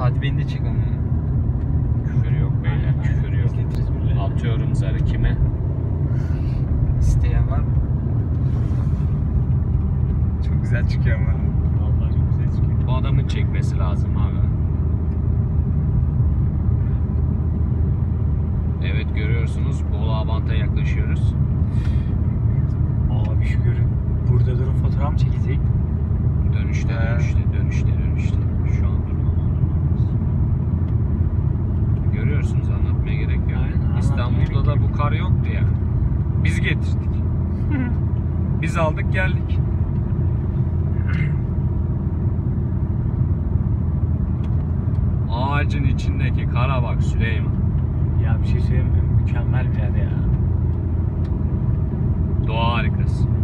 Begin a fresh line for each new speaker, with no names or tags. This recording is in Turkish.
Hadi beni de çek ama.
Küfür yok beyler, küfür yok. Atıyorum zarı kime?
İsteyen var mı? Çok güzel çıkıyor ama.
Vallahi çok güzel çıkıyor.
Bu adamın çekmesi lazım abi. Evet, görüyorsunuz Bolu Abant'a yaklaşıyoruz.
Abi şu görün. Burada durup fotoğraf mı çekecek?
Dönüşte. Şu an durmamız. Görüyorsunuz, anlatmaya gerek yok.
Aynen,
İstanbul'da da bu kar yoktu ya. Biz getirdik. Biz aldık geldik. Ağacın içindeki kara bak Süleyman.
Ya bir şey söyleyeyim mi? Mükemmel bir yer ya.
Doğa harikası.